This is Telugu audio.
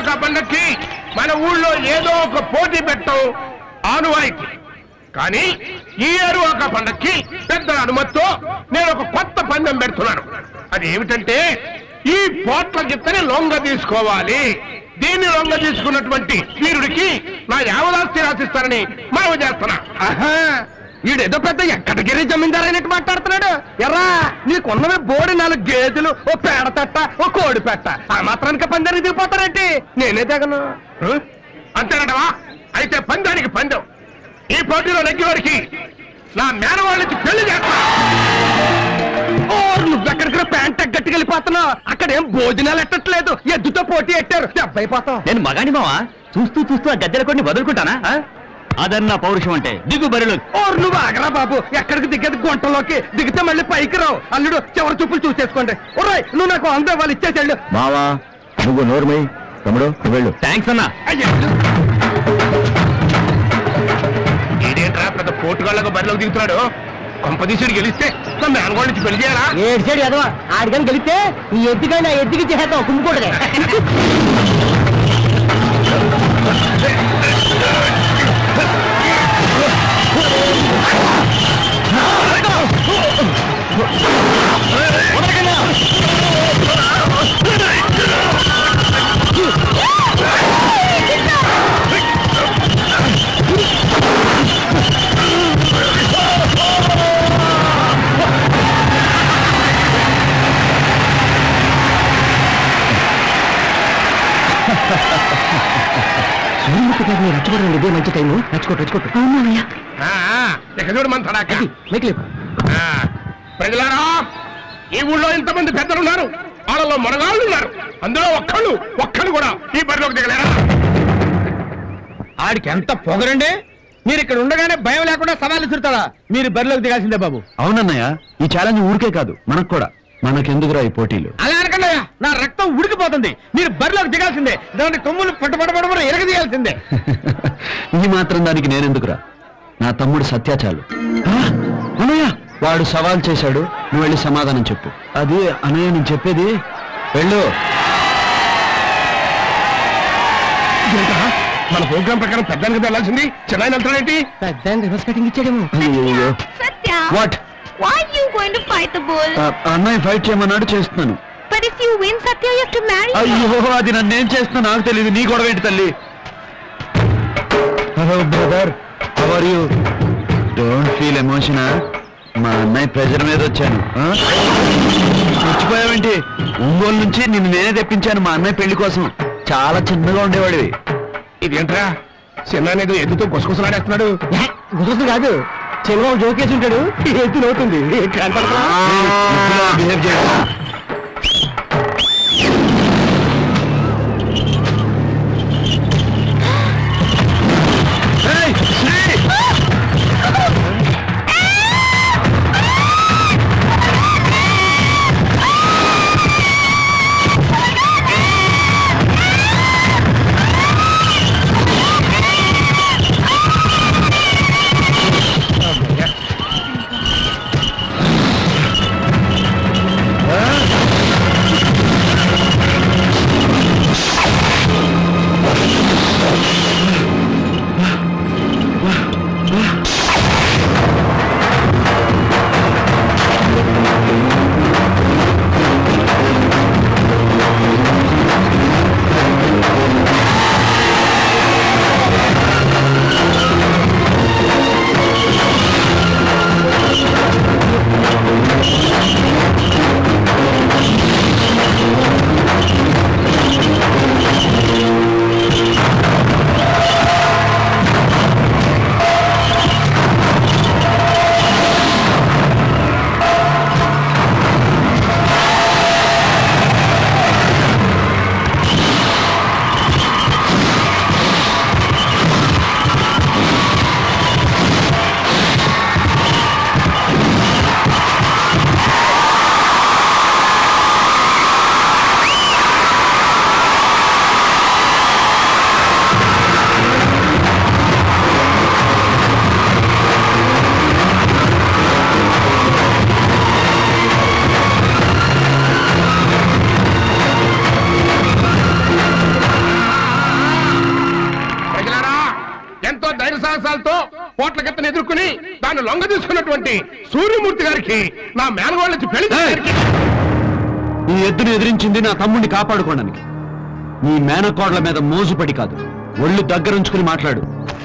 ఒక పండక్కి మన ఊళ్ళో ఏదో ఒక పోటీ పెట్టడం ఆనువాయితీ. కానీ ఈ ఏరువాక పండక్కి పెద్దల అనుమతితో నేను ఒక కొత్త పందెం పెడుతున్నాను. అది ఏమిటంటే ఈ పోట్ల గిత్తని లొంగ తీసుకోవాలి. దీన్ని లొంగ తీసుకున్నటువంటి వీరుడికి నా యావదాస్తి రాసిస్తానని మనవి చేస్తున్నా. వీడేదో పెద్ద ఎక్కడికి జమీందారైనట్టు మాట్లాడుతున్నాడు. ఎర్రా నీకున్నవే బోడి 4 గేదెలు, ఓ పేడ తట్ట, ఓ కోడి పెట్ట. ఆ మాత్రానికి పందానికి దిగిపోతారేంటి? నేనే దిగను. అంతేనటవా? అయితే పందానికి పందెం. ఈ పోటీలో నెగ్గివారికి నా మేనవాళ్ళకి పెళ్లి చేస్తా. నువ్వెక్కడికి ప్యాంట్ గట్టికి వెళ్ళిపోతున్నావు. అక్కడేం భోజనాలు ఎట్టట్లేదు, ఎద్దుతో పోటీ ఎట్టారు. దెబ్బైపోతావు. నేను మగాని మావా, చూస్తూ చూస్తూ ఆ గద్దెల కొన్ని వదులుకుంటానా? అదన్నా పౌరుషం అంటే దిగు బరిలో. నువ్వు ఆగరా బాబు. ఎక్కడికి దిగేది గుంటలోకి, దిగితే మళ్ళీ పైకి రావు. అల్లుడు చివరి చూపులు చూసేసుకోండి. ఒరేయ్ నువ్వు నాకు అందే వాళ్ళు ఇచ్చేసాడు. మావా నువ్వు నోర్మై, తమ్ముడు వెళ్ళు. థ్యాంక్స్ అన్నా. ఇదేంట్రా పెద్ద పోటుగాళ్ళకు బరిలోకి దిగుతున్నాడు. కొంపదీసుడు గెలిస్తే నా మేనగోళ్ళ నుంచి పెళ్లి చేయాలా? ఏడ్చాడు ఎదవా. ఆడికని గెలిస్తే ఈ ఎద్దుకైనా ఎద్దుకి చేద్దాం కుమ్ముకోడదే. రచ్చగొట్టండి, ఇదే మంచి టైము. రచ్చుకోట్టు. చూడు మన తడాక. ప్రజలారా, ఈ ఊళ్ళో ఇంతమంది పెద్దలు ఉన్నారు, వాళ్ళలో మనగాళ్ళు ఉన్నారు. అందులో ఒక్కళ్ళు కూడా ఈ బరిలోకి దిగలేరా? ఆడికి ఎంత పొగరండి. మీరు ఇక్కడ ఉండగానే భయం లేకుండా సవాలు ఇస్తుంటారా? మీరు బరిలోకి దిగాల్సిందే బాబు. అవునన్నయ్య, ఈ ఛాలెంజ్ ఊరికే కాదు, మనకు కూడా. మనకెందుకురా ఈ పోటీలు? అలా అనకండి, నా రక్తం ఉడికిపోతుంది. మీరు బరిలోకి దిగాల్సిందే. దాని కొమ్ములు పట్టుబడబడ ఎరగదీయాల్సిందే. ఈ మాత్రం దానికి నేనెందుకురా? నా తమ్ముడు సత్యాచాలు. అన్నయ్య వాడు సవాల్ చేశాడు, నువ్వు వెళ్ళి సమాధానం చెప్పు. అది అన్నయ్య నేను చెప్పేది. వెళ్ళు. మన ప్రోగ్రాం ప్రకారం పెద్దానికి వెళ్ళాల్సింది. చిన్న వెళ్తాడేంటి? పెద్ద రివర్స్ కటింగ్ ఇచ్చాడేమో. What? Why are you going to fight the bull? అన్నయ్య ఫైట్ చేయమన్నాడు, చేస్తున్నాను. But if you win, Satya, you have to marry him. అయ్యో అది నన్నేం చేస్తున్నా నాకు తెలియదు. నీ గొడవ ఏంటి తల్లి? Hello brother, how are you? Don't feel emotional. మా అన్నయ్య ప్రెజర్ మీద వచ్చాను. మర్చిపోయావేంటి? ఒంగోలు నుంచి నిన్ను నేనే తెప్పించాను మా అన్నయ్య పెళ్లి కోసం. చాలా చిన్నగా ఉండేవాడివి. ఇదేంట్రా చిన్న అనేది ఎద్దుతో గుసగుసలాడేస్తున్నాడు? గుసగుసలు కాదు, చిన్నబాబు జోకేసి ఉంటాడు. ఎత్తు నవ్వుతుంది. బిహేవ్ చేయ. సాహసాలతో కోట్ల కెత్తను ఎదుర్కొని దాన్ని లొంగ తీసుకున్నటువంటి సూర్యమూర్తి గారికి నా మేనగోళ్ళకి పెళ్లి ఈ ఎద్దును ఎదిరించింది నా తమ్ముడిని కాపాడుకోవడానికి నీ మేనకోడ్ల మీద మోజుపడి కాదు ఒళ్ళు దగ్గరుంచుకుని మాట్లాడు